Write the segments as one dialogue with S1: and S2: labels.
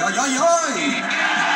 S1: oj, oj, oj!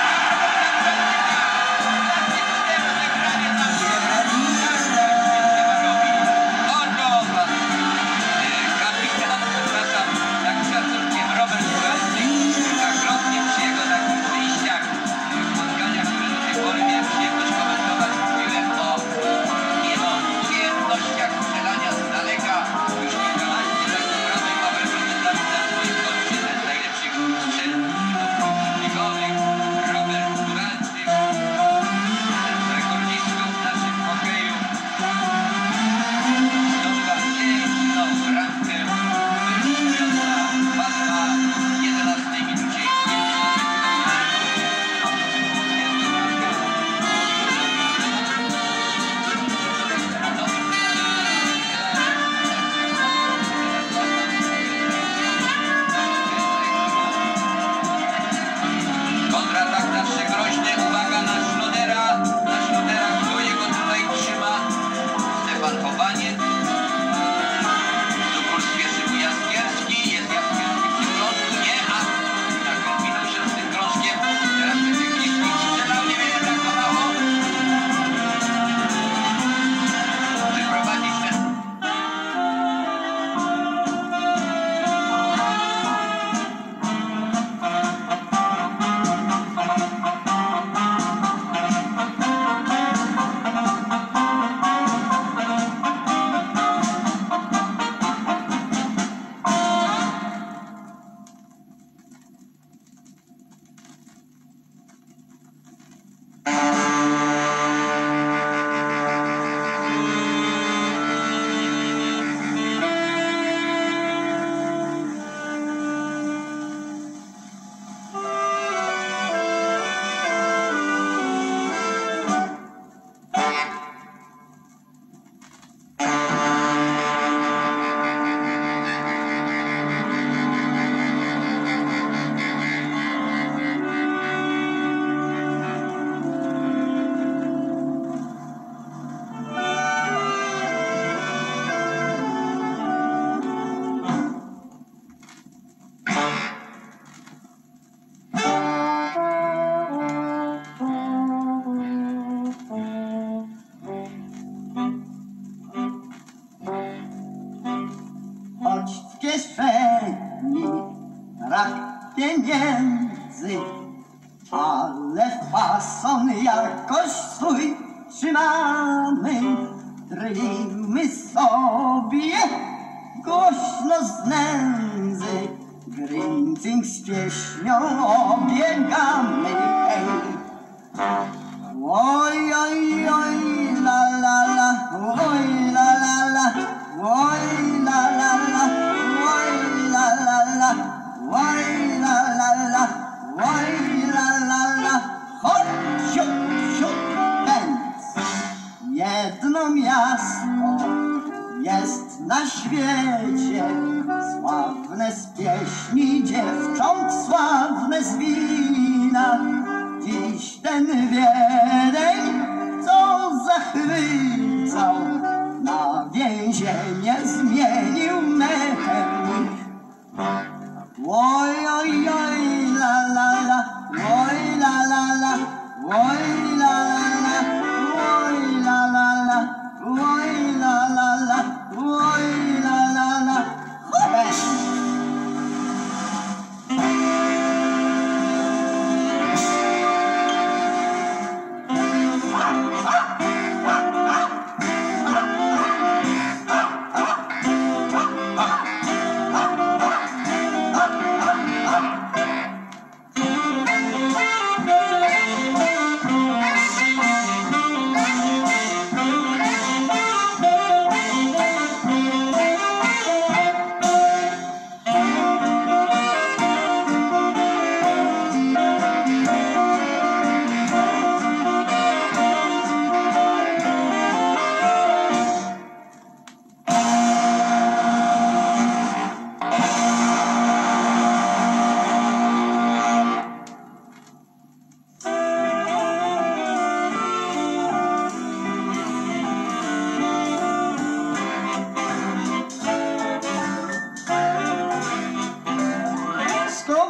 S2: Pieniędzy, ale fason jakoś swój trzymamy. Drwimy sobie głośno z nędzy, Grinting z pieśnią obiegamy. Oj, oj, oj, la, la, la, oj, la, la, la, oj, la, la, la, oj, la, la, la, oj, la, la, la, oj, la, la, la, chodź, siup, siup, pędz. Jedno miasto jest na świecie, sławne z pieśni dziewcząt, sławne z wina. Dziś ten Wiedeń, co zachwycał, na więzienie zmienił mechem. Oj, oj, oj, la, la, la, oj, la, la, la, oj, la, la, la, oj, la, la, la, oj, la, la, la, oj, la, la, la, chodź!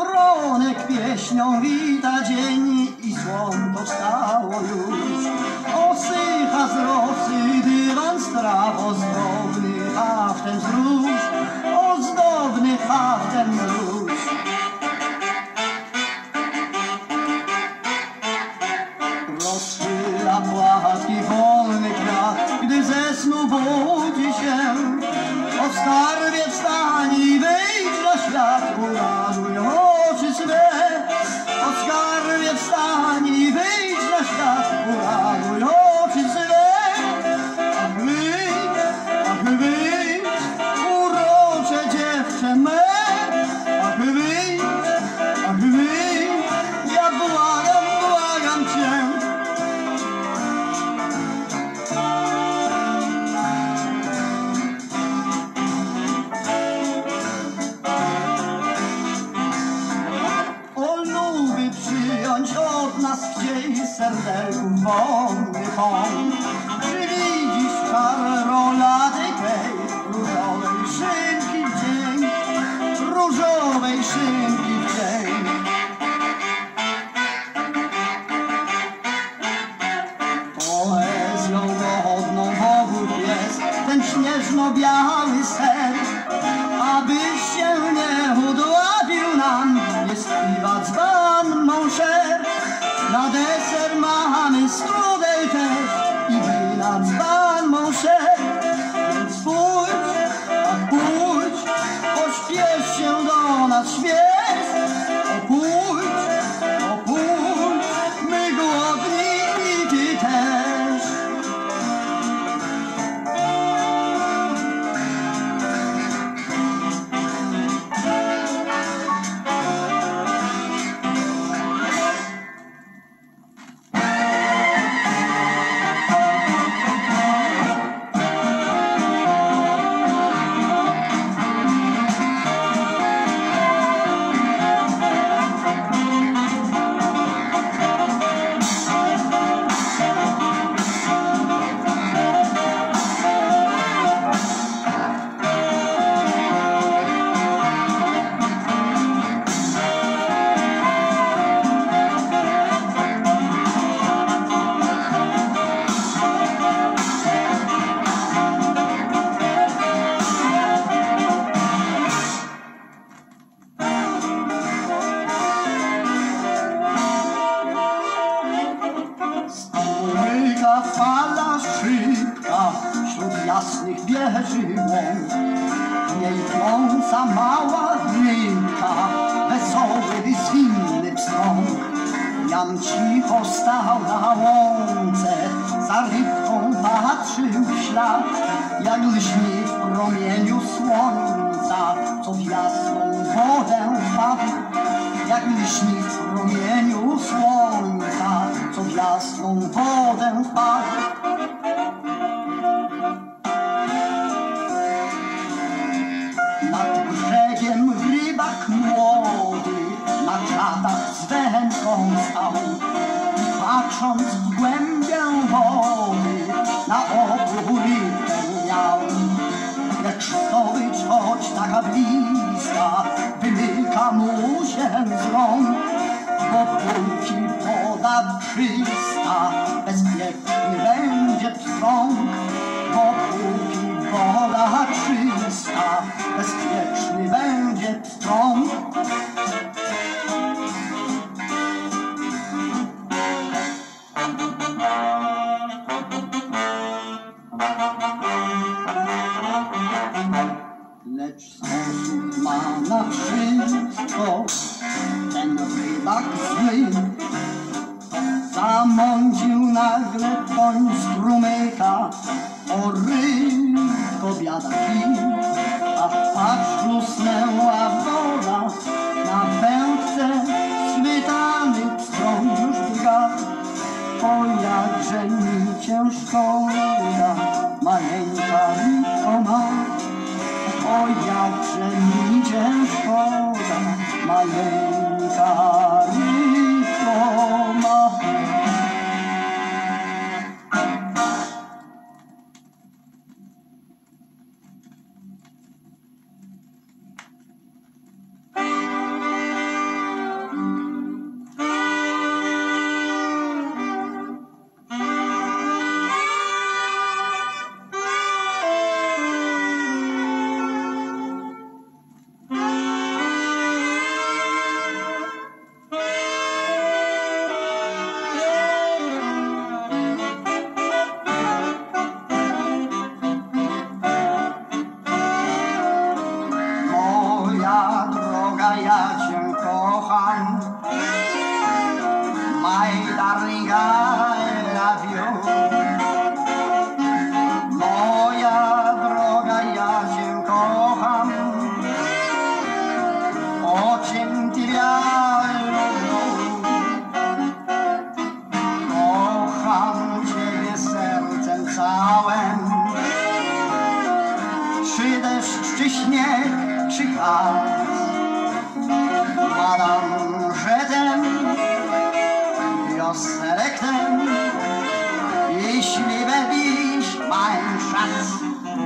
S2: Jawronek pieśnią wita dzień i słonko wstało już. Osycha z rosy dywan z traw, ozdobny haftem z róż, ozdobny haftem z róż. Rozchyla płatki wolny kwiat, gdy ze snu budzi się. O skarbie wstań i wyjdź na świat, uraduj oczy swe. O skarbie wstań i wyjdź na świat, uraduj oczy swe. Ach wyjdź, urocze dziewczę me. Ach wyjdź, ja błagam cię. Od nas chciej serdelków wonny pąk. Czy widzisz czarnolatykę różowej szynki w dzień, różowej szynki w dzień? Poezją godną bogów jest ten śnieżno-biały ser, abyś się nie udławił nam, jest piwa dzban moncher. Na deser mamy strudel też i wina dzban moncher. Więc pójdź, pośpiesz się do nas, śpiesz. O pójdź, my głodni i ty też. Fala szybka wśród jasnych wieży łąk, w niej trąca mała rybka, wesoły, zwinny pstrąg. Jan cicho stał na łące, za rybką patrzył w ślad, jak lśni w promieniu słońca, co w jasną wodę wpadł. Jak lśni w promieniu słońca, co w jasną wodę wpadł. Nad brzegiem rybak młody na czatach z wędką stał i patrząc w głębię wody na oku rybkę miał. Lecz zdobycz, choć taka bliska, wymyka mu się z rąk, bo póki woda czysta, bezpieczny będzie trąg. Bo póki woda czysta, bezpieczny będzie trąg. Lecz sposób ma na wszystko ten rybak zły. Zamącił nagle toń strumyka, o rybko biada kij. A patrz, lusnęła woda, na wędce schwytany pstrąg już drga. O jakże mi cię szkoda, maleńka rybko ma. O jakże mi cię szkoda, maleńka rybko ma. kocham. My darling, I love you. Moja droga, ja cię kocham. O czym ty kocham ciebie sercem całym. Czy deszcz, czy śnieg, czy gaz, madam, że ten wioselektem, jeśli będziesz mein Schatz.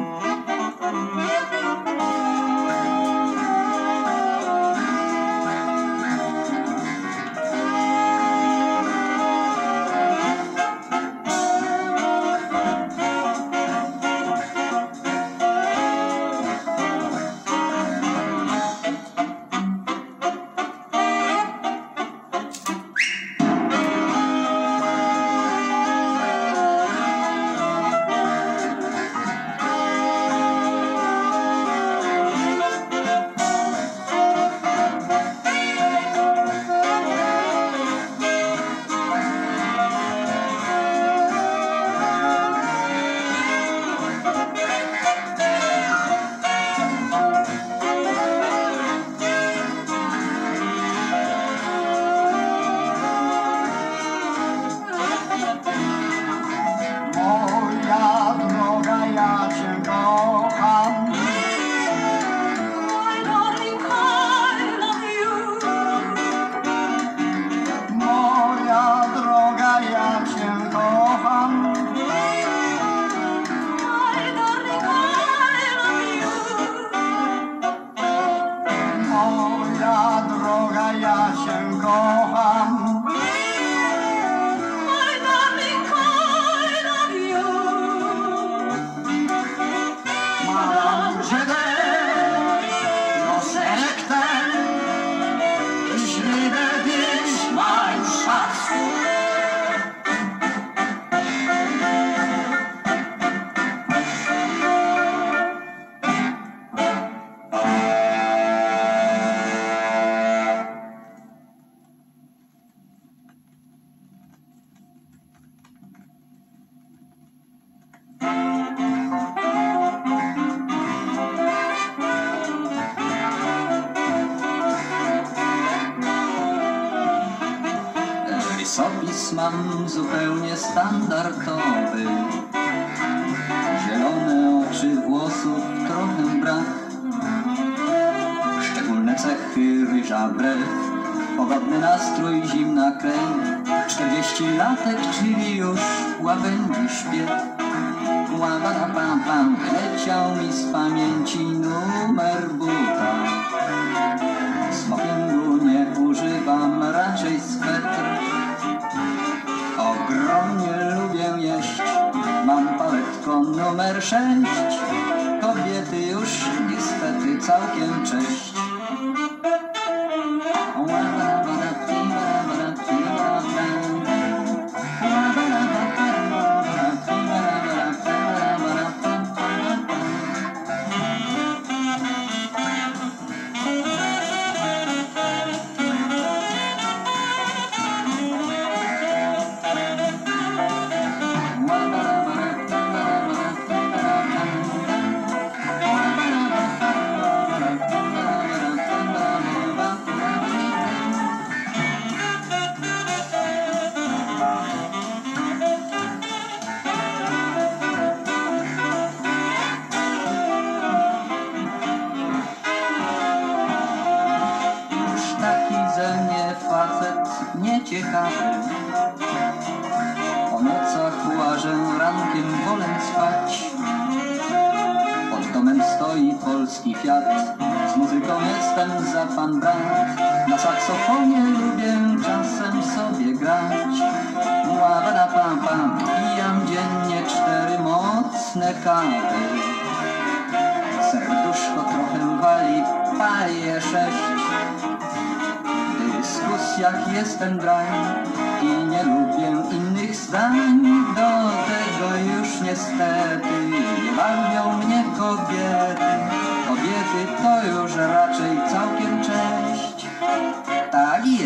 S1: Rysopis mam zupełnie standardowy. Zielone oczy, włosów trochę brak. Szczególne cechy, ryża brew. Pogodny nastrój, zimna krew. 40 latek, czyli już łabędzi śpiew. Łabadapam, wyleciał mi z pamięci numer buta. Smokingu nie używam, raczej swetr. Ogromnie lubię jeść, mam paletko numer 6. Kobiety już niestety całkiem cześć. Nieciekawy. Po nocach łażę, rankiem wolę spać. Pod domem stoi polski Fiat, z muzyką jestem za pan brat. Na saksofonie lubię czasem sobie grać. Łabadapam, pijam dziennie 4 mocne kawy. Serduszko trochę wali, palię 6. W dyskusjach jestem drań i nie lubię innych zdań. Do tego już niestety nie bawią mnie kobiety. Kobiety to już raczej całkiem cześć. Tak jest.